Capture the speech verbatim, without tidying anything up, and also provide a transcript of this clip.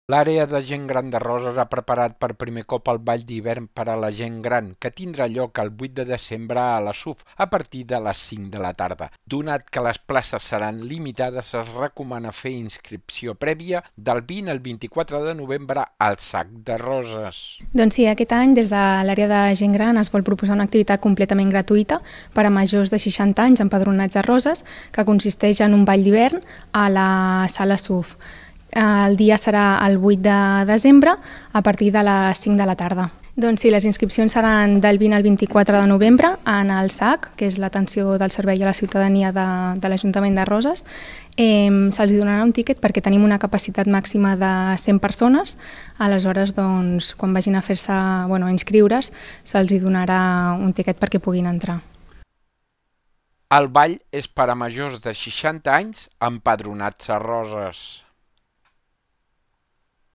L'àrea de gent gran de Roses ha preparat per primer cop el ball d'hivern per a la gent gran, que tindrà lloc el vuit de desembre a la S U F a partir de les cinc de la tarda. Donat que les places seran limitades, es recomana fer inscripció prèvia del vint al vint-i-quatre de novembre al Sac de Roses. Doncs sí, aquest any des de l'àrea de gent gran es vol proposar una activitat completament gratuïta per a majors de seixanta anys empadronats a Roses, que consisteix en un ball d'hivern a la sala S U F. El dia serà el vuit de desembre a partir de les cinc de la tarda. Doncs sí, les inscripcions seran del vint al vint-i-quatre de novembre en el S A C, que és l'atenció del servei a la ciutadania de, de l'Ajuntament de Roses. Eh, Se'ls donarà un tíquet perquè tenim una capacitat màxima de cent persones. Aleshores, doncs, quan vagin a fer-se, bueno, a inscriure's, se'ls donarà un tíquet perquè puguin entrar. El ball és per a majors de seixanta anys empadronats a Roses.